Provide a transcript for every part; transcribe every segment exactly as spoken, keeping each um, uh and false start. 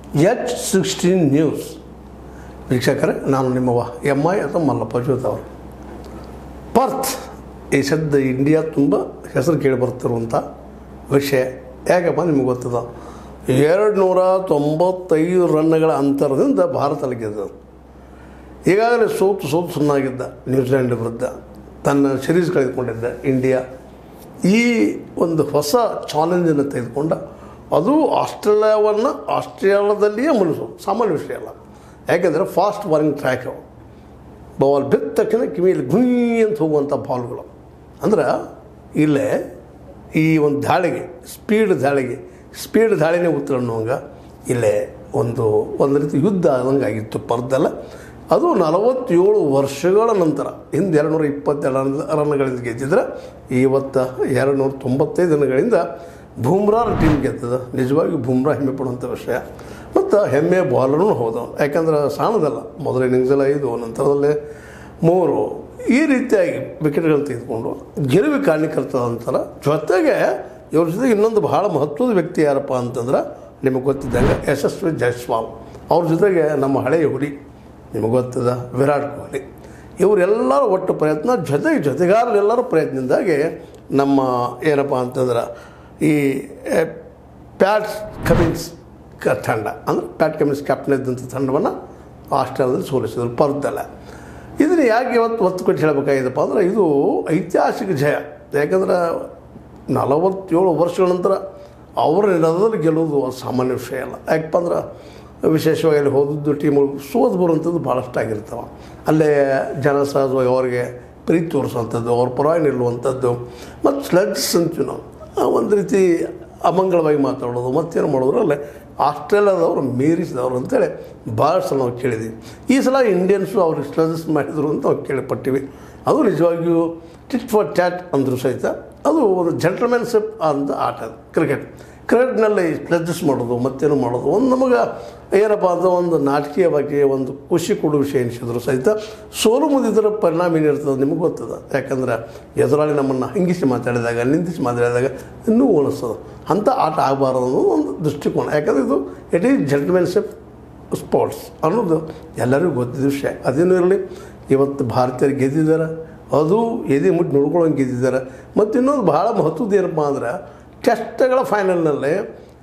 H sixteen news ವೀಕ್ಷಕರೇ, ನಾನು ನಿಮ್ಮ ಎಮ್ ಐ ಅಥವಾ ಮಲ್ಲಪ್ಪ ಜೋತ್ ಅವರು. ಪರ್ತ್ ಈ ಸದ್ಯ ಇಂಡಿಯಾ ತುಂಬ ಹೆಸರು ಕೇಳಿ ಬರ್ತಿರುವಂಥ ವಿಷಯ ಯಾಕಪ್ಪ ನಿಮಗೆ ಗೊತ್ತದ, ಎರಡು ನೂರ ತೊಂಬತ್ತೈದು ರನ್ಗಳ ಅಂತರದಿಂದ ಭಾರತ ಗೆದ್ದ. ಈಗಾಗಲೇ ಸೋತು ಸೋತು ಸುನ್ನಾಗಿದ್ದ ನ್ಯೂಜಿಲೆಂಡ್ ವಿರುದ್ಧ, ತನ್ನ ಸಿರೀಸ್ ಕಳೆದುಕೊಂಡಿದ್ದ ಇಂಡಿಯಾ ಈ ಒಂದು ಹೊಸ ಚಾಲೆಂಜನ್ನು ತೆಗೆದುಕೊಂಡ. ಅದು ಆಸ್ಟ್ರೇಲಿಯಾವನ್ನು ಆಸ್ಟ್ರೇಲಿಯಾದಲ್ಲಿಯೇ ಮುನಿಸೋದು ಸಾಮಾನ್ಯ ವಿಷಯ ಅಲ್ಲ. ಯಾಕೆಂದರೆ ಫಾಸ್ಟ್ ಬಾಲಿಂಗ್ ಟ್ರ್ಯಾಕ್ ಅವು, ಬಾಲ್ ಬಿದ್ದ ತಕ್ಷಣ ಕಿವಿಯಲ್ಲಿ ಗುಣಿ ಅಂತ ಹೋಗುವಂಥ ಬಾಲ್ಗಳು. ಅಂದ್ರೆ ಇಲ್ಲೇ ಈ ಒಂದು ದಾಳಿಗೆ ಸ್ಪೀಡ್ ದಾಳಿಗೆ ಸ್ಪೀಡ್ ದಾಳಿನೇ ಉತ್ತರ ಅನ್ನುವಂಗೆ ಇಲ್ಲೇ ಒಂದು ಒಂದು ರೀತಿ ಯುದ್ಧ ಆದಂಗೆ ಆಗಿತ್ತು ಪರ್ದೆಲ್ಲ. ಅದು ನಲವತ್ತೇಳು ವರ್ಷಗಳ ನಂತರ ಹಿಂದೆ ಎರಡು ನೂರ ಇಪ್ಪತ್ತೆರಡು ರನ್ ರನ್ಗಳಿಂದ ಗೆದ್ದಿದ್ರೆ ಇವತ್ತು ಎರಡು ನೂರ ತೊಂಬತ್ತೈದು ರನ್ಗಳಿಂದ ಬೂಮ್ರಾ ಟೀಮ್ ಗೆದ್ದದ. ನಿಜವಾಗಿ ಬೂಮ್ರಾ ಹೆಮ್ಮೆ ಪಡುವಂಥ ವಿಷಯ ಮತ್ತು ಹೆಮ್ಮೆ ಬಾಲರೂ ಹೌದು. ಯಾಕಂದ್ರೆ ಸಾಣದಲ್ಲ, ಮೊದಲ ಇನ್ನಿಂಗ್ಸಲ್ಲಿ ಐದು, ನಂತರದಲ್ಲೇ ಮೂರು, ಈ ರೀತಿಯಾಗಿ ವಿಕೆಟ್ಗಳನ್ನು ತೆಗೆದುಕೊಂಡು ಗೆಲುವಿಗೆ ಕಾರಣೀಕರ್ತದ ಅಂತಾರೆ. ಜೊತೆಗೆ ಇವ್ರ ಜೊತೆಗೆ ಇನ್ನೊಂದು ಭಾಳ ಮಹತ್ವದ ವ್ಯಕ್ತಿ ಯಾರಪ್ಪ ಅಂತಂದ್ರೆ ನಿಮಗೆ ಗೊತ್ತಿದ್ದಂಗೆ ಯಶಸ್ವಿ ಜೈಸ್ವಾಲ್. ಅವ್ರ ಜೊತೆಗೆ ನಮ್ಮ ಹಳೆಯ ಹುಲಿ ನಿಮಗೆ ಗೊತ್ತದ ವಿರಾಟ್ ಕೊಹ್ಲಿ. ಇವರೆಲ್ಲರ ಒಟ್ಟು ಪ್ರಯತ್ನ ಜೊತೆಗೆ ಜೊತೆಗಾರರೆಲ್ಲರ ಪ್ರಯತ್ನದಿಂದಾಗಿ ನಮ್ಮ ಏನಪ್ಪ ಅಂತಂದ್ರೆ ಈ ಪ್ಯಾಟ್ ಕಮಿನ್ಸ್ ಕ ತಂಡ ಅಂದರೆ ಪ್ಯಾಟ್ ಕಮಿನ್ಸ್ ಕ್ಯಾಪ್ಟನ್ ಇದ್ದಂಥ ತಂಡವನ್ನು ಆಸ್ಟ್ರೇಲಿಯಾದಲ್ಲಿ ಸೋಲಿಸಿದ್ರು ಪರ್ದಲ್ಲ. ಇದನ್ನು ಯಾಕೆ ಇವತ್ತು ಒತ್ತು ಕೊಟ್ಟು ಹೇಳಬೇಕಾಗಿದೆಪ್ಪ ಅಂದರೆ ಇದು ಐತಿಹಾಸಿಕ ಜಯ. ಯಾಕಂದ್ರೆ ನಲವತ್ತೇಳು ವರ್ಷಗಳ ನಂತರ ಅವರ ನೆಲದಲ್ಲಿ ಗೆಲ್ಲುವುದು ಸಾಮಾನ್ಯ ವಿಷಯ ಅಲ್ಲ. ಯಾಕಪ್ಪ ಅಂದ್ರೆ ವಿಶೇಷವಾಗಿ ಅಲ್ಲಿ ಹೋದದ್ದು ಟೀಮ್ಗಳು ಸೋದು ಬರುವಂಥದ್ದು ಭಾಳಷ್ಟು ಆಗಿರ್ತಾವೆ. ಅಲ್ಲೇ ಜನ ಸಹಜವಾಗಿ ಅವರಿಗೆ ಪ್ರೀತಿ ತೋರಿಸುವಂಥದ್ದು, ಅವ್ರ ಪರವಾಗಿ ನಿಲ್ಲುವಂಥದ್ದು, ಮತ್ತು ಸ್ಲಡ್ಸ್ ಅಂತೀವಿ ನಾವು, ಒಂದು ರೀತಿ ಅಮಂಗಳವಾಗಿ ಮಾತಾಡೋದು, ಮತ್ತೇನು ಮಾಡೋದ್ರು ಅಲ್ಲೇ ಆಸ್ಟ್ರೇಲಿಯಾದವರು ಮೀರಿಸಿದವರು ಅಂತೇಳಿ ಭಾಳಷ್ಟು ನಾವು ಕೇಳಿದ್ದೀವಿ. ಈ ಸಲ ಇಂಡಿಯನ್ಸು ಅವ್ರಿಗೆ ಸ್ಲಡ್ಸ್ ಮಾಡಿದರು ಅಂತ ನಾವು ಕೇಳಿಪಟ್ಟಿವಿ. ಅದು ನಿಜವಾಗಿಯೂ ಟಿಟ್ ಫಾರ್ ಟ್ಯಾಟ್ ಅಂದರೂ ಸಹಿತ ಅದು ಒಂದು ಜೆಂಟಲ್ಮೆನ್ಶಿಪ್ ಅಂತ ಆಟ ಅದು ಕ್ರಿಕೆಟ್. ಕ್ರಿಕೆಟ್ನಲ್ಲಿ ಸ್ಲಡ್ಜಸ್ ಮಾಡೋದು ಮತ್ತೇನು ಮಾಡೋದು ಒಂದು ನಮಗೆ ಏನಪ್ಪ ಅಂತ ಒಂದು ನಾಟಕೀಯವಾಗಿ ಒಂದು ಖುಷಿ ಕೊಡೋ ವಿಷಯ ಎನಿಸಿದ್ರು ಸಹಿತ ಸೋಲು ಮುದಿದರ ಪರಿಣಾಮ ಏನಿರ್ತದೆ ನಿಮಗೆ ಗೊತ್ತದ. ಯಾಕಂದ್ರೆ ಎದುರಾಳಿ ನಮ್ಮನ್ನು ಹಂಗಿಸಿ ಮಾತಾಡಿದಾಗ ನಿಂದಿಸಿ ಮಾತಾಡಿದಾಗ ಇನ್ನೂ ಉಳಿಸ್ತದೆ. ಅಂಥ ಆಟ ಆಗಬಾರ್ದು ಅನ್ನೋದು ಒಂದು ದೃಷ್ಟಿಕೋನ. ಯಾಕಂದರೆ ಇದು ಇಟ್ ಈಸ್ ಜೆಂಟಲ್ಮೆನ್ಶಿಪ್ ಸ್ಪೋರ್ಟ್ಸ್ ಅನ್ನೋದು ಎಲ್ಲರಿಗೂ ಗೊತ್ತಿದ್ದ ವಿಷಯ. ಅದೇನೂ ಇರಲಿ, ಇವತ್ತು ಭಾರತೀಯರು ಗೆದ್ದಿದ್ದಾರೆ, ಅದು ಎದೆ ಮುಟ್ಟು ನೋಡ್ಕೊಳ್ಳೋಂಗೆ ಗೆದ್ದಿದ್ದಾರೆ. ಮತ್ತು ಇನ್ನೊಂದು ಭಾಳ ಮಹತ್ವದ ಏನಪ್ಪ ಅಂದ್ರೆ ಟೆಸ್ಟ್ಗಳ ಫೈನಲ್ನಲ್ಲಿ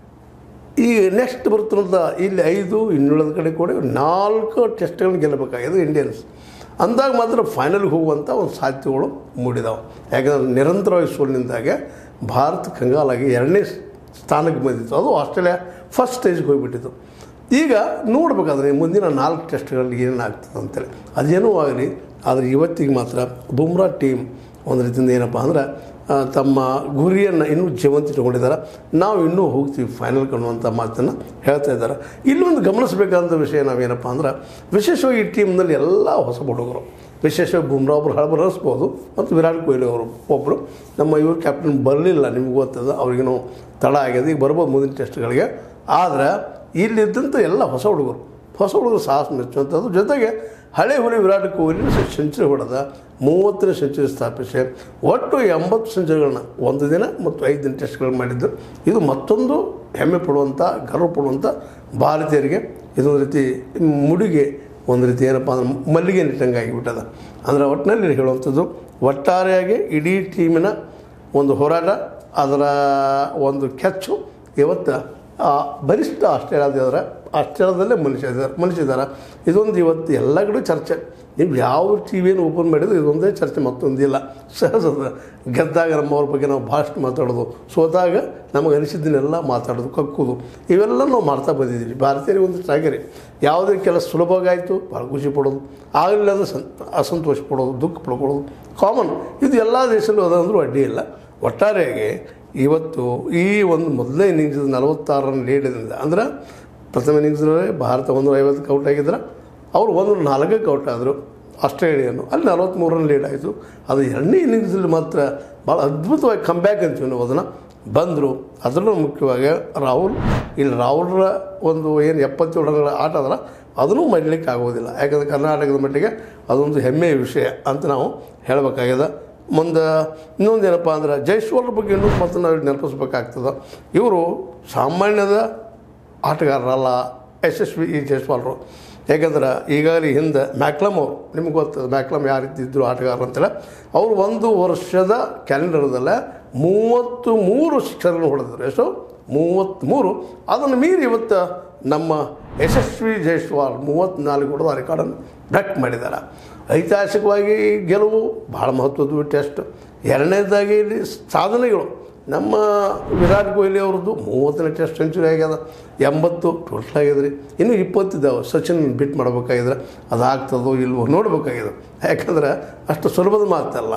ಈ ನೆಕ್ಸ್ಟ್ ಬರ್ತಂಥ ಇಲ್ಲಿ ಐದು ಇನ್ನುಳಿದ ಕಡೆ ಕೂಡ ನಾಲ್ಕು ಟೆಸ್ಟ್ಗಳನ್ನ ಗೆಲ್ಲಬೇಕಾಗಿದೆ ಇಂಡಿಯನ್ಸ್. ಅಂದಾಗ ಮಾತ್ರ ಫೈನಲ್ಗೆ ಹೋಗುವಂಥ ಒಂದು ಸಾಧ್ಯತೆಗಳು ಮೂಡಿದಾವೆ. ಯಾಕಂದರೆ ನಿರಂತರವಾಗಿ ಸೋಲಿನಿಂದಾಗೆ ಭಾರತ ಕಂಗಾಲಾಗಿ ಎರಡನೇ ಸ್ಥಾನಕ್ಕೆ ಬಂದಿತ್ತು. ಅದು ಆಸ್ಟ್ರೇಲಿಯಾ ಫಸ್ಟ್ ಸ್ಟೇಜ್ಗೆ ಹೋಗಿಬಿಟ್ಟಿತ್ತು. ಈಗ ನೋಡಬೇಕಾದ್ರೆ ಮುಂದಿನ ನಾಲ್ಕು ಟೆಸ್ಟ್ಗಳಲ್ಲಿ ಏನಾಗ್ತದೆ ಅಂತೇಳಿ ಅದೇನೂ ಆಗಲಿ. ಆದರೆ ಇವತ್ತಿಗೆ ಮಾತ್ರ ಬುಮ್ರಾ ಟೀಮ್ ಒಂದು ರೀತಿಯಿಂದ ಏನಪ್ಪ ಅಂದ್ರೆ ತಮ್ಮ ಗುರಿಯನ್ನು ಇನ್ನೂ ಜೀವಂತಿಟ್ಕೊಂಡಿದ್ದಾರೆ. ನಾವು ಇನ್ನೂ ಹೋಗ್ತೀವಿ ಫೈನಲ್ ಅನ್ನುವಂಥ ಮಾತನ್ನು ಹೇಳ್ತಾ ಇದ್ದಾರೆ. ಇಲ್ಲೊಂದು ಗಮನಿಸಬೇಕಾದಂಥ ವಿಷಯ ನಾವೇನಪ್ಪ ಅಂದ್ರೆ ವಿಶೇಷವಾಗಿ ಈ ಟೀಮ್ನಲ್ಲಿ ಎಲ್ಲ ಹೊಸ ಹುಡುಗರು, ವಿಶೇಷವಾಗಿ ಬುಮ್ರಾ ಒಬ್ಬರು ಹಳಬರಿಸ್ಬೋದು ಮತ್ತು ವಿರಾಟ್ ಕೊಹ್ಲಿ ಅವರು ಒಬ್ಬರು ನಮ್ಮ ಇವರು ಕ್ಯಾಪ್ಟನ್ ಬರಲಿಲ್ಲ, ನಿಮ್ಗೆ ಗೊತ್ತದ, ಅವ್ರಿಗೇನೋ ತಡ ಆಗಿದೆ, ಈಗ ಬರ್ಬೋದು ಮುಂದಿನ ಟೆಸ್ಟ್ಗಳಿಗೆ. ಆದರೆ ಇಲ್ಲಿದ್ದಂಥ ಎಲ್ಲ ಹೊಸ ಹುಡುಗರು ಹೊಸ ಹುಡುಗರು ಸಾಹಸ ಮೆಚ್ಚುವಂಥದ್ದು. ಜೊತೆಗೆ ಹಳೆ ಹುಲಿ ವಿರಾಟ್ ಕೊಹ್ಲಿ ಸೆಂಚುರಿ ಹೊಡೆದ, ಮೂವತ್ತನೇ ಸೆಂಚುರಿ ಸ್ಥಾಪಿಸಿ ಒಟ್ಟು ಎಂಬತ್ತು ಸೆಂಚುರಿಗಳನ್ನ ಒಂದು ದಿನ ಮತ್ತು ಐದು ದಿನ ಟೆಸ್ಟ್ಗಳು ಮಾಡಿದ್ದು. ಇದು ಮತ್ತೊಂದು ಹೆಮ್ಮೆ ಪಡುವಂಥ ಗರ್ವ ಪಡುವಂಥ ಭಾರತೀಯರಿಗೆ ಇದೊಂದು ರೀತಿ ಮುಡಿಗೆ ಒಂದು ರೀತಿ ಏನಪ್ಪ ಅಂದ್ರೆ ಮಲ್ಲಿಗೆ ನಿಟ್ಟಂಗೆ ಆಗಿಬಿಟ್ಟದ. ಅಂದರೆ ಒಟ್ಟಿನಲ್ಲಿ ಹೇಳುವಂಥದ್ದು ಒಟ್ಟಾರೆಯಾಗಿ ಇಡೀ ಟೀಮಿನ ಒಂದು ಹೋರಾಟ, ಅದರ ಒಂದು ಕೆಚ್ಚು ಇವತ್ತು ಬರಿಷ್ಠ ಆಸ್ಟ್ರೇಲಿಯಾದವರ ಆಸ್ಟ್ರೇಲಿಯಾದಲ್ಲೇ ಮನುಷ್ಯದ್ದಾರೆ ಮನುಷ್ಯದ್ದಾರೆ ಇದೊಂದು ಇವತ್ತು ಎಲ್ಲ ಕಡೆ ಚರ್ಚೆ. ನೀವು ಯಾವ ಟಿ ವಿಯನ್ನು ಓಪನ್ ಮಾಡಿದ್ರು ಇದೊಂದೇ ಚರ್ಚೆ, ಮತ್ತೊಂದಿಲ್ಲ. ಸಹಜದ ಗೆದ್ದಾಗ ನಮ್ಮವ್ರ ಬಗ್ಗೆ ನಾವು ಭಾಳಷ್ಟು ಮಾತಾಡೋದು, ಸೋತಾಗ ನಮಗೆ ಅನಿಸಿದ್ದನ್ನೆಲ್ಲ ಮಾತಾಡೋದು, ಕಕ್ಕುದು, ಇವೆಲ್ಲ ನಾವು ಮಾಡ್ತಾ ಬಂದಿದ್ದೀವಿ. ಭಾರತೀಯರಿಗೆ ಒಂದಿಷ್ಟು ಆಗಿರಿ ಯಾವುದೇ ಕೆಲಸ ಸುಲಭವಾಗಾಯಿತು ಭಾಳ ಖುಷಿ ಪಡೋದು, ಆಗಲಿಲ್ಲ ಅಂದರೆ ಸಂ ಅಸಂತೋಷ ಪಡೋದು, ದುಃಖ ಪಡ್ಕೊಳ್ಳೋದು ಕಾಮನ್. ಇದು ಎಲ್ಲ ದೇಶದಲ್ಲೂ ಅದಂದ್ರೂ ಅಡ್ಡಿ ಇಲ್ಲ. ಒಟ್ಟಾರೆಯಾಗಿ ಇವತ್ತು ಈ ಒಂದು ಮೊದಲನೇ ಇನ್ನಿಂಗ್ಸ್ ನಲವತ್ತಾರು ರನ್ ಲೀಡಿಂದ ಅಂದ್ರೆ ಪ್ರಥಮ ಇನ್ನಿಂಗ್ಸ್ನಲ್ಲಿ ಭಾರತ ಒಂದು ಐವತ್ತಕ್ಕೆ ಔಟ್ ಆಗಿದ್ರೆ ಅವರು ಒಂದು ನಾಲ್ಕಕ್ಕೆ ಔಟ್ ಆದರು ಆಸ್ಟ್ರೇಲಿಯನ್ನು, ಅಲ್ಲಿ ನಲ್ವತ್ತ್ಮೂರು ರನ್ ಲೀಡ್ ಆಯಿತು. ಅದು ಎರಡನೇ ಇನ್ನಿಂಗ್ಸಲ್ಲಿ ಮಾತ್ರ ಭಾಳ ಅದ್ಭುತವಾಗಿ ಕಂಬ್ಯಾಕ್ ಅಂತೀವಿ ನಾವು ಅದನ್ನು ಬಂದರು. ಅದರಲ್ಲೂ ಮುಖ್ಯವಾಗಿ ರಾಹುಲ್, ಇಲ್ಲಿ ರಾಹುಲ್ರ ಒಂದು ಏನು ಎಪ್ಪತ್ತೇಳು ರನ್ಗಳ ಆಟ ಅದರ ಅದನ್ನು ಮರೀಲಿಕ್ಕೆ ಆಗೋದಿಲ್ಲ. ಯಾಕಂದರೆ ಕರ್ನಾಟಕದ ಮಟ್ಟಿಗೆ ಅದೊಂದು ಹೆಮ್ಮೆಯ ವಿಷಯ ಅಂತ ನಾವು ಹೇಳಬೇಕಾಗ್ಯದ. ಮುಂದೆ ಇನ್ನೊಂದು ಏನಪ್ಪ ಅಂದ್ರೆ ಜೈಸ್ವಾಲ್ರ ಬಗ್ಗೆ ಇನ್ನೂ ಮತ್ತು ನಾವು ನೆನಪಿಸ್ಬೇಕಾಗ್ತದೆ. ಇವರು ಸಾಮಾನ್ಯದ ಆಟಗಾರರಲ್ಲ ಯಶಸ್ವಿ ಈ ಜೈಸ್ವಾಲ್ರು. ಯಾಕಂದ್ರೆ ಈಗಾಗಲೇ ಹಿಂದೆ ಮ್ಯಾಕ್ಲಮ್ ಅವರು, ನಿಮ್ಗೆ ಗೊತ್ತದ ಮ್ಯಾಕ್ಲಮ್ ಯಾವ ರೀತಿ ಇದ್ದರು ಆಟಗಾರರು ಅಂತೇಳಿ, ಅವರು ಒಂದು ವರ್ಷದ ಕ್ಯಾಲೆಂಡರ್ದಲ್ಲ ಮೂವತ್ತು ಮೂರು ಸಿಕ್ಸರ್ಗಳನ್ನು ಹೊಡೆದಿದ್ರು. ಎಷ್ಟು? ಮೂವತ್ತ್ಮೂರು. ಅದನ್ನು ಮೀರಿ ಇವತ್ತು ನಮ್ಮ ಯಶಸ್ವಿ ಜೈಸ್ವಾಲ್ ಮೂವತ್ತ್ನಾಲ್ಕು ಹೊಡೆದ ರೆಕಾರ್ಡನ್ನು ಬ್ರೇಕ್ ಮಾಡಿದ್ದಾರೆ. ಐತಿಹಾಸಿಕವಾಗಿ ಗೆಲುವು ಭಾಳ ಮಹತ್ವದ ಟೆಸ್ಟ್. ಎರಡನೇದಾಗಿ ಇಲ್ಲಿ ಸಾಧನೆಗಳು, ನಮ್ಮ ವಿರಾಟ್ ಕೊಹ್ಲಿ ಅವ್ರದ್ದು ಮೂವತ್ತನೇ ಟೆಸ್ಟ್ ಸೆಂಚುರಿ ಆಗ್ಯದ, ಎಂಬತ್ತು ಟೋಟಲ್ ಆಗ್ಯದ್ರಿ. ಇನ್ನೂ ಇಪ್ಪತ್ತಿದ್ದಾವೆ. ಸಚಿನ್ ಬಿಟ್ ಮಾಡ್ಬೇಕಾಗಿದ್ರೆ ಅದಾಗ್ತದೋ ಇಲ್ವೋ ನೋಡ್ಬೇಕಾಗಿದೆ. ಯಾಕಂದ್ರೆ ಅಷ್ಟು ಸುಲಭದ ಮಾತಲ್ಲ.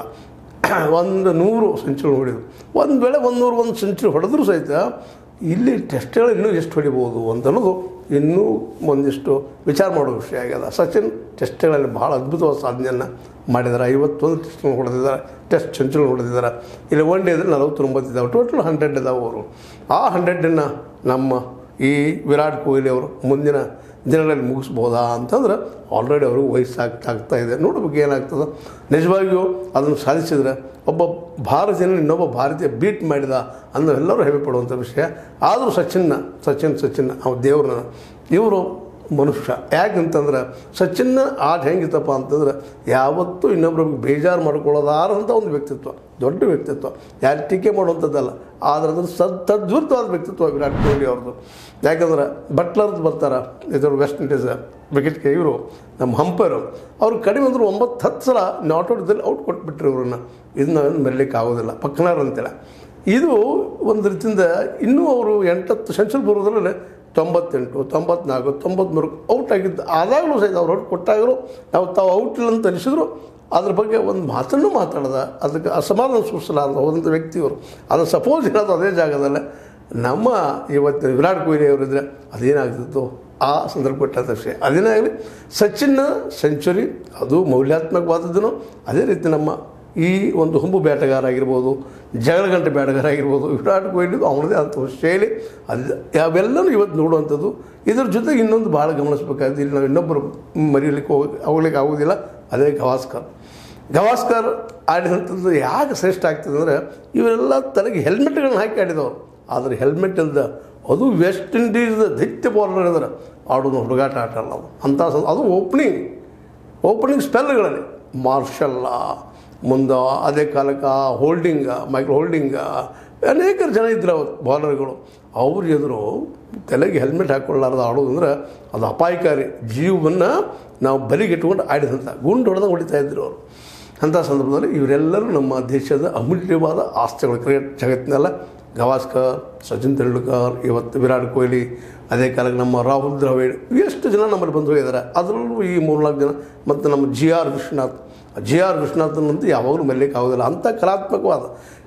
ಒಂದು ನೂರು ಸೆಂಚುರಿ ಹೊಡಿದ್ರು. ಒಂದು ವೇಳೆ ಒಂದು ನೂರು ಒಂದು ಸೆಂಚುರಿ ಹೊಡೆದ್ರೂ ಸಹಿತ ಇಲ್ಲಿ ಟೆಸ್ಟ್ಗಳು ಇನ್ನೂ ಎಷ್ಟು ಹೊಡಿಬೋದು ಅಂತ ಅನ್ನೋದು ಇನ್ನೂ ಒಂದಿಷ್ಟು ವಿಚಾರ ಮಾಡೋ ವಿಷಯ ಆಗ್ಯದ. ಸಚಿನ್ ಟೆಸ್ಟ್ಗಳಲ್ಲಿ ಭಾಳ ಅದ್ಭುತವಾದ ಸಾಧನೆಯನ್ನು ಮಾಡಿದ್ದಾರೆ. ಐವತ್ತೊಂದು ಟೆಸ್ಟ್ ಹೊಡೆದಿದ್ದಾರೆ, ಟೆಸ್ಟ್ ಸೆಂಚುರಿ ಹೊಡೆದಿದ್ದಾರೆ. ಇಲ್ಲಿ ಒನ್ ಡೇ ಇದ್ರೆ ನಲವತ್ತೊಂಬತ್ತು ಇದ್ದಾವೆ, ಟೋಟಲ್ ಹಂಡ್ರೆಡ್ ಇದ್ದಾವೆ ಅವರು. ಆ ಹಂಡ್ರೆಡನ್ನು ನಮ್ಮ ಈ ವಿರಾಟ್ ಕೊಹ್ಲಿ ಅವರು ಮುಂದಿನ ದಿನಗಳಲ್ಲಿ ಮುಗಿಸ್ಬೋದಾ ಅಂತಂದ್ರೆ ಆಲ್ರೆಡಿ ಅವ್ರಿಗೆ ವಯಸ್ಸಾಗ್ತಾ ಇದೆ. ನೋಡ್ಬೇಕು ಏನಾಗ್ತದೆ. ನಿಜವಾಗಿಯೂ ಅದನ್ನು ಸಾಧಿಸಿದರೆ ಒಬ್ಬ ಭಾರತೀಯನ ಇನ್ನೊಬ್ಬ ಭಾರತೀಯ ಬೀಟ್ ಮಾಡಿದ ಅನ್ನೋ ಎಲ್ಲರೂ ಹೆಮ್ಮೆ ಪಡುವಂಥ ವಿಷಯ. ಆದರೂ ಸಚಿನ್ನ ಸಚಿನ್ ಸಚಿನ್ ಅವ್ರ ದೇವ್ರನ್ನ ಇವರು ಮನುಷ್ಯ. ಯಾಕಂತಂದ್ರೆ ಸಚಿನ್ನ ಆಟ ಹೆಂಗಿತ್ತಪ್ಪ ಅಂತಂದ್ರೆ ಯಾವತ್ತೂ ಇನ್ನೊಬ್ರಿಗೆ ಬೇಜಾರು ಮಾಡ್ಕೊಳ್ಳೋದಾರಂಥ ಒಂದು ವ್ಯಕ್ತಿತ್ವ, ದೊಡ್ಡ ವ್ಯಕ್ತಿತ್ವ, ಯಾರು ಟೀಕೆ ಮಾಡುವಂಥದ್ದಲ್ಲ. ಆದರೆ ಅದ್ರ ಸದ್ ತದ್ವಿರುದ್ಧವಾದ ವ್ಯಕ್ತಿತ್ವ ವಿರಾಟ್ ಕೊಹ್ಲಿ ಅವ್ರದ್ದು. ಯಾಕಂದ್ರೆ ಬಟ್ಲರ್ದು ಬರ್ತಾರೆ ಇದ್ರ ವೆಸ್ಟ್ ಇಂಡೀಸ್ ವಿಕೆಟ್ಗೆ, ಇವರು ನಮ್ಮ ಹಂಪೈರು ಅವ್ರು ಕಡಿಮೆ ಅಂದರು ಒಂಬತ್ತು ಹತ್ತು ಸಲ ನಾಟ್ ಔಟ್ದಲ್ಲಿ ಔಟ್ ಕೊಟ್ಬಿಟ್ರು ಇವ್ರನ್ನ. ಇದನ್ನ ಮರಿಲಿಕ್ಕೆ ಆಗೋದಿಲ್ಲ ಪಕ್ಕನಾರ್ ಅಂತೇಳಿ. ಇದು ಒಂದು ರೀತಿಯಿಂದ ಇನ್ನೂ ಅವರು ಎಂಟತ್ತು ಸೆಂಚುರಿ ಬರೋದ್ರಲ್ಲಿ ತೊಂಬತ್ತೆಂಟು ತೊಂಬತ್ನಾಲ್ಕು ತೊಂಬತ್ತ್ಮೂರು ಔಟ್ ಆಗಿದ್ದು. ಆದಾಗಲೂ ಸಹಿತ ಅವ್ರು ಔಟ್ ಕೊಟ್ಟಾಗಲೂ ನಾವು ತಾವು ಔಟ್ ಇಲ್ಲ ಅಂತ ಅನಿಸಿದ್ರು ಅದ್ರ ಬಗ್ಗೆ ಒಂದು ಮಾತನ್ನು ಮಾತಾಡ್ದ, ಅದಕ್ಕೆ ಅಸಮಾಧಾನ ಸೂಚಿಸಲಾರ್ದ ಹೋದಂಥ ವ್ಯಕ್ತಿಯವರು. ಅದು ಸಪೋಸ್ ಇರೋದು ಅದೇ ಜಾಗದಲ್ಲೇ ನಮ್ಮ ಇವತ್ತು ವಿರಾಟ್ ಕೊಹ್ಲಿ ಅವರಿದ್ದರೆ ಅದೇನಾಗ್ತಿತ್ತು ಆ ಸಂದರ್ಭ ಕೊಟ್ಟಂಥ ವಿಷಯ. ಅದೇನೇ ಆಗಲಿ, ಸಚಿನ್ನ ಸೆಂಚುರಿ ಅದು ಮೌಲ್ಯಾತ್ಮಕವಾದದ್ದು. ಅದೇ ರೀತಿ ನಮ್ಮ ಈ ಒಂದು ಹುಂಬು ಬೇಟಗಾರ ಆಗಿರ್ಬೋದು, ಜಗಳಗಂಟೆ ಬೇಟಗಾರ ಆಗಿರ್ಬೋದು, ವಿರಾಟ್ ಕೊಹ್ಲಿದು ಅವನದೇ ಆದಂಥ ಶೈಲಿ, ಅದು ಅವೆಲ್ಲವೂ ಇವತ್ತು ನೋಡುವಂಥದ್ದು. ಇದ್ರ ಜೊತೆಗೆ ಇನ್ನೊಂದು ಭಾಳ ಗಮನಿಸಬೇಕಾದ್ರೆ ಇಲ್ಲಿ ನಾವು ಇನ್ನೊಬ್ಬರು ಮರೀಲಿಕ್ಕೆ ಹೋಗಿ ಹೋಗ್ಲಿಕ್ಕೆ ಆಗೋದಿಲ್ಲ, ಅದೇ ಗವಾಸ್ಕರ್. ಗವಾಸ್ಕರ್ ಆಡಿದಂಥದ್ದು ಯಾಕೆ ಶ್ರೇಷ್ಠ ಆಗ್ತದೆ ಅಂದರೆ ಇವರೆಲ್ಲ ತಲೆಗೆ ಹೆಲ್ಮೆಟ್ಗಳನ್ನ ಹಾಕಿ ಆಡಿದವರು. ಆದರೆ ಹೆಲ್ಮೆಟ್ ಇಲ್ಲದ ಅದು ವೆಸ್ಟ್ ಇಂಡೀಸ್ ದೈತ್ಯ ಬೌಲರ್ ಇದ್ದಾರೆ, ಆಡೋದು ಹುಡುಗಾಟ ಆಟ ಅಲ್ಲ ಅದು ಅಂಥ. ಅದು ಓಪನಿಂಗ್ ಓಪನಿಂಗ್ ಸ್ಪೆಲ್ಗಳಲ್ಲಿ ಮಾರ್ಷಲ್ಲ, ಮುಂದೆ ಅದೇ ಕಾಲಕ್ಕೆ ಹೋಲ್ಡಿಂಗ, ಮೈಕ್ರೋ ಹೋಲ್ಡಿಂಗ, ಅನೇಕ ಜನ ಇದ್ರು ಅವರು ಬೌಲರ್ಗಳು. ಅವ್ರ ಎದುರು ತಲೆಗೆ ಹೆಲ್ಮೆಟ್ ಹಾಕ್ಕೊಳ್ಳಾರ್ದು ಆಡೋದಂದ್ರೆ ಅದು ಅಪಾಯಕಾರಿ. ಜೀವವನ್ನು ನಾವು ಬಲಿಗೆಟ್ಕೊಂಡು ಆಡಿದಂಥ ಗುಂಡು ಹೊಡೆದಾಗ ಹೊಡಿತಾ ಇದ್ರು ಅವರು. ಅಂಥ ಸಂದರ್ಭದಲ್ಲಿ ಇವರೆಲ್ಲರೂ ನಮ್ಮ ದೇಶದ ಅಮೂಲ್ಯವಾದ ಆಸ್ತಿಗಳು ಕ್ರಿಕೆಟ್ ಜಗತ್ತಿನೆಲ್ಲ. ಗವಾಸ್ಕರ್, ಸಚಿನ್ ತೆಂಡೂಲ್ಕರ್, ಇವತ್ತು ವಿರಾಟ್ ಕೊಹ್ಲಿ, ಅದೇ ಕಾಲಕ್ಕೆ ನಮ್ಮ ರಾಹುಲ್ ದ್ರಾವಿಡ್, ಎಷ್ಟು ಜನ ನಮ್ಮಲ್ಲಿ ಬಂದು ಹೋಗಿದ್ದಾರೆ. ಅದರಲ್ಲೂ ಈ ಮೂರ್ನಾಲ್ಕು ಜನ, ಮತ್ತು ನಮ್ಮ G R Vishwanath. G R ವಿಶ್ವನಾಥನಂತೂ ಯಾವಾಗಲೂ ಮೆಲ್ಲಕ್ಕೆ ಆಗೋದಿಲ್ಲ. ಅಂಥ ಕಲಾತ್ಮಕವಾದ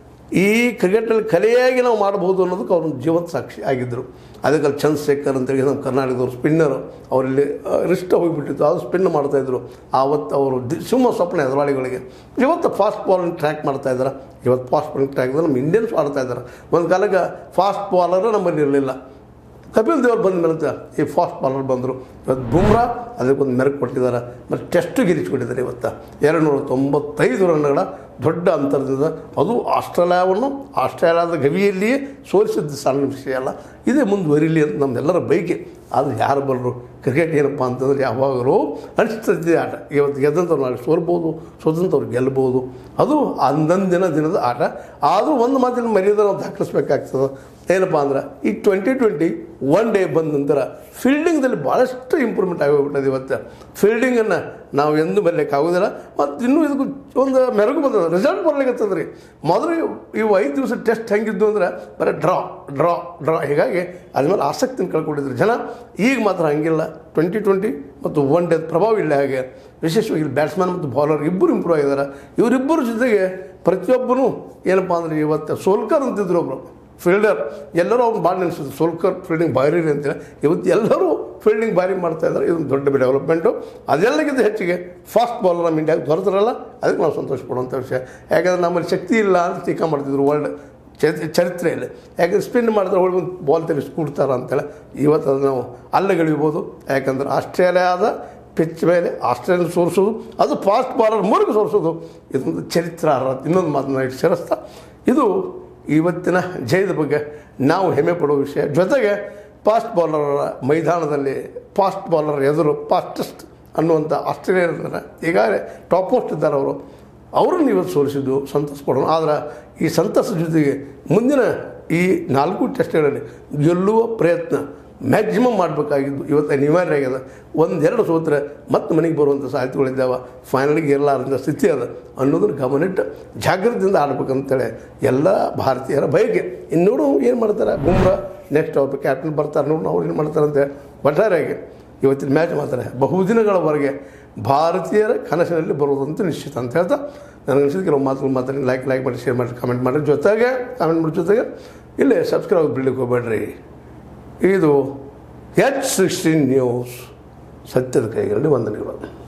ಈ ಕ್ರಿಕೆಟಲ್ಲಿ ಕಲೆಯಾಗಿ ನಾವು ಮಾಡಬಹುದು ಅನ್ನೋದಕ್ಕೆ ಅವ್ರನ್ನ ಜೀವಂತ ಸಾಕ್ಷಿ ಆಗಿದ್ದರು. ಅದಕ್ಕೆ ಚಂದ್ರಶೇಖರ್ ಅಂತೇಳಿ ನಮ್ಮ ಕರ್ನಾಟಕದವ್ರು ಸ್ಪಿನ್ನರು, ಅವರಲ್ಲಿ ರಿಷ್ಟ ಹೋಗಿಬಿಟ್ಟಿತ್ತು, ಅದು ಸ್ಪಿನ್ ಮಾಡ್ತಾಯಿದ್ರು. ಆವತ್ತು ಅವರು ದಿ ಸಿಂಹ ಸ್ವಪ್ನ ಎದುರಾಳಿಗಳಿಗೆ. ಇವತ್ತು ಫಾಸ್ಟ್ ಬಾಲನ್ನು ಟ್ರ್ಯಾಕ್ ಮಾಡ್ತಾಯಿದ್ದಾರೆ. ಇವತ್ತು ಫಾಸ್ಟ್ ಬಾಲಿಂಗ್ ಟ್ರ್ಯಾಕ್ ನಮ್ಮ ಇಂಡಿಯನ್ಸ್ ಆಡ್ತಾಯಿದ್ದಾರೆ. ಒಂದು ಕಾಲಕ್ಕೆ ಫಾಸ್ಟ್ ಬಾಲರು ನಮ್ಮಲ್ಲಿ ಇರಲಿಲ್ಲ. ಕಪಿಲ್ ದೇವ್ ಬಂದ ಮೇಲೆ ಈ ಫಾಸ್ಟ್ ಬಾಲರ್ ಬಂದರು. ಇವತ್ತು ಬುಮ್ರಾ ಅದಕ್ಕೊಂದು ಮೆರಕು ಕೊಟ್ಟಿದ್ದಾರೆ. ಮತ್ತು ಟೆಸ್ಟು ಗೆಲ್ಲಿಸ್ಕೊಟ್ಟಿದ್ದಾರೆ. ಇವತ್ತು ಎರಡು ನೂರ ತೊಂಬತ್ತೈದು ರನ್ಗಳ ದೊಡ್ಡ ಅಂತರದಿಂದ, ಅದು ಆಸ್ಟ್ರೇಲಿಯಾವನ್ನು ಆಸ್ಟ್ರೇಲಿಯಾದ ಗವಿಯಲ್ಲಿಯೇ ಸೋಲಿಸಿದ್ದು ಸಣ್ಣ ವಿಷಯ ಅಲ್ಲ. ಇದೇ ಮುಂದುವರಿಲಿ ಅಂತ ನಮ್ಮೆಲ್ಲರ ಬೈಕೆ. ಆದರೆ ಯಾರು ಬರರು ಕ್ರಿಕೆಟ್ ಏನಪ್ಪ ಅಂತಂದ್ರೆ ಯಾವಾಗಲೂ ಅನಿಸ್ತದೆ ಆಟ. ಇವತ್ತು ಗೆದ್ದಂಥವ್ರು ನಾಳೆ ಸೋಲ್ಬೋದು, ಸೋತಂಥವ್ರು ಗೆಲ್ಬೋದು. ಅದು ಅಂದಂದಿನ ದಿನದ ಆಟ. ಆದರೂ ಒಂದು ಮಾತಿನ ಮರ್ಯಾದೆ ನಾವು ದಾಖಲಿಸ್ಬೇಕಾಗ್ತದೆ. ಏನಪ್ಪ ಅಂದ್ರೆ ಈ ಟ್ವೆಂಟಿ ಟ್ವೆಂಟಿ ಒನ್ ಡೇ ಬಂದ ನಂತರ ಫೀಲ್ಡಿಂಗ್ದಲ್ಲಿ ಭಾಳಷ್ಟು ಇಂಪ್ರೂವ್ಮೆಂಟ್ ಆಗೋಗ್ಬಿಟ್ಟದೆ. ಇವತ್ತು ಫೀಲ್ಡಿಂಗನ್ನು ನಾವು ಎಂದು ಬರಲಿಕ್ಕಾಗೋದಿಲ್ಲ. ಮತ್ತು ಇನ್ನೂ ಇದಕ್ಕೆ ಒಂದು ಮೆರುಗು ಬಂದದ, ರಿಸಲ್ಟ್ ಬರ್ಲಿಕ್ಕತ್ತದ ರೀ. ಮೊದಲು ಇವು ಐದು ದಿವಸ ಟೆಸ್ಟ್ ಹೆಂಗಿದ್ದು ಅಂದ್ರೆ ಬರೀ ಡ್ರಾ ಡ್ರಾ ಡ್ರಾ ಹೀಗಾಗಿ ಅದ್ರ ಮೇಲೆ ಆಸಕ್ತಿನ ಕಳ್ಕೊಂಡಿದ್ರು ಜನ. ಈಗ ಮಾತ್ರ ಹಂಗಿಲ್ಲ. ಟ್ವೆಂಟಿ ಟ್ವೆಂಟಿ ಮತ್ತು ಒನ್ ಡೇ ಪ್ರಭಾವ ಇಲ್ಲ. ಹಾಗೆ ವಿಶೇಷವಾಗಿ ಬ್ಯಾಟ್ಸ್ಮನ್ ಮತ್ತು ಬೌಲರ್ ಇಬ್ಬರು ಇಂಪ್ರೂವ್ ಆಗಿದ್ದಾರೆ. ಇವರಿಬ್ಬರ ಜೊತೆಗೆ ಪ್ರತಿಯೊಬ್ಬರೂ ಏನಪ್ಪ ಅಂದರೆ ಇವತ್ತು ಸೋಲ್ಕರ್ ಅಂತಿದ್ರು ಒಬ್ಬರು ಫೀಲ್ಡರ್. ಎಲ್ಲರೂ ಅವ್ನು ಭಾಳ ನೆನೆಸಿದ್ರು, ಸೋಲ್ಕರ್ ಫೀಲ್ಡಿಂಗ್ ಭಾರಿ ಅಂತೇಳಿ. ಇವತ್ತು ಎಲ್ಲರೂ ಫೀಲ್ಡಿಂಗ್ ಭಾರಿ ಮಾಡ್ತಾಯಿದ್ದಾರೆ. ಇದೊಂದು ದೊಡ್ಡ ಡೆವಲಪ್ಮೆಂಟು. ಅದೆಲ್ಲಕ್ಕಿಂತ ಹೆಚ್ಚಿಗೆ ಫಾಸ್ಟ್ ಬಾಲರ್ ನಮ್ಮ ಇಂಡಿಯಾಗೆ ದೊರೆತರಲ್ಲ, ಅದಕ್ಕೆ ನಾವು ಸಂತೋಷ ಪಡುವಂಥ ವಿಷಯ. ಯಾಕಂದರೆ ನಮ್ಮಲ್ಲಿ ಶಕ್ತಿ ಇಲ್ಲ ಅಂತ ಟೀಕಾ ಮಾಡ್ತಿದ್ರು ವರ್ಲ್ಡ್ ಚರಿತ್ರೆಯಲ್ಲಿ. ಯಾಕಂದರೆ ಸ್ಪಿನ್ ಮಾಡಿದ್ರೆ ಒಳಗೆ ಬಾಲ್ ತೆಗೆಸಿ ಕೂಡ್ತಾರೆ ಅಂತೇಳಿ. ಇವತ್ತು ಅದು ನಾವು ಅಲ್ಲಗಳಿಬೋದು. ಯಾಕಂದ್ರೆ ಆಸ್ಟ್ರೇಲಿಯಾದ ಪಿಚ್ ಮೇಲೆ ಆಸ್ಟ್ರೇಲಿಯನ್ ಸೋರಿಸೋದು, ಅದು ಫಾಸ್ಟ್ ಬಾಲರ್ ಮೂಲಕ ಸೋರಿಸೋದು, ಇದೊಂದು ಚರಿತ್ರಾರ್ಹ. ಇನ್ನೊಂದು ಮಾತನ್ನ ಇಟ್ಟು ಸೇರಿಸ್ತಾ, ಇದು ಇವತ್ತಿನ ಜಯದ ಬಗ್ಗೆ ನಾವು ಹೆಮ್ಮೆ ಪಡುವ ವಿಷಯ. ಜೊತೆಗೆ ಫಾಸ್ಟ್ ಬೌಲರ್ ಮೈದಾನದಲ್ಲಿ ಫಾಸ್ಟ್ ಬೌಲರ್ ಎದುರು ಫಾಸ್ಟೆಸ್ಟ್ ಅನ್ನುವಂಥ ಆಸ್ಟ್ರೇಲಿಯಾ ಈಗಾಗಲೇ ಟಾಪ್ ಮೋಸ್ಟ್ ಇದ್ದಾರೆ ಅವರು ಅವರನ್ನು ಇವತ್ತು ಸೋಲಿಸಿದ್ದು ಸಂತಸ ಪಡೋಣ. ಆದರೆ ಈ ಸಂತಸ ಜೊತೆಗೆ ಮುಂದಿನ ಈ ನಾಲ್ಕು ಟೆಸ್ಟ್ಗಳಲ್ಲಿ ಗೆಲ್ಲುವ ಪ್ರಯತ್ನ ಮ್ಯಾಕ್ಸಿಮಮ್ ಮಾಡಬೇಕಾಗಿದ್ದು ಇವತ್ತು ಅನಿವಾರ್ಯ ಆಗ್ಯದ. ಒಂದೆರಡು ಸೋತ್ರೆ ಮತ್ತೆ ಮನೆಗೆ ಬರುವಂಥ ಸಾಧ್ಯತೆಗಳಿದ್ದಾವೆ, ಫೈನಲಿಗೆ ಇರಲಾರಂಥ ಸ್ಥಿತಿ ಅದ ಅನ್ನೋದನ್ನು ಗಮನಿಟ್ಟು ಜಾಗ್ರತೆಯಿಂದ ಆಡ್ಬೇಕಂತೇಳಿ ಎಲ್ಲ ಭಾರತೀಯರ ಬಯಕೆ. ಇನ್ನು ನೋಡು ಏನು ಮಾಡ್ತಾರೆ, ಬುಮ್ರಾ ನೆಕ್ಸ್ಟ್ ಅವ್ರು ಕ್ಯಾಪ್ಟನ್ ಬರ್ತಾರೆ, ನೋಡು ಅವ್ರು ಏನು ಮಾಡ್ತಾರಂತೆ. ಒಟ್ಟಾರೆಯಾಗಿ ಇವತ್ತಿನ ಮ್ಯಾಚ್ ಮಾತ್ರ ಬಹುದಿನಗಳವರೆಗೆ ಭಾರತೀಯರ ಕನಸಿನಲ್ಲಿ ಬರೋದಂತೂ ನಿಶ್ಚಿತ ಅಂತ ಹೇಳ್ತಾ ನನಗೆ ಅನಿಸಿದ ಕೆಲವು ಮಾತುಗಳು ಮಾತಾಡಿ ಲೈಕ್ ಲೈಕ್ ಮಾಡಿ ಶೇರ್ ಮಾಡಿ ಕಮೆಂಟ್ ಮಾಡಿ ಜೊತೆಗೆ ಕಮೆಂಟ್ ಮಾಡಿ ಜೊತೆಗೆ ಇಲ್ಲೇ ಸಬ್ಸ್ಕ್ರೈಬ್ ಬಿಡ್ಲಿಕ್ಕೆ ಹೋಗ್ಬೇಡ್ರಿ. ಇದು ಎಚ್ ಸಿಕ್ಸ್ಟೀನ್ ನ್ಯೂಸ್, ಸತ್ಯದ ಕೈಗಳಲ್ಲಿ ವಂದನೆಗಳು.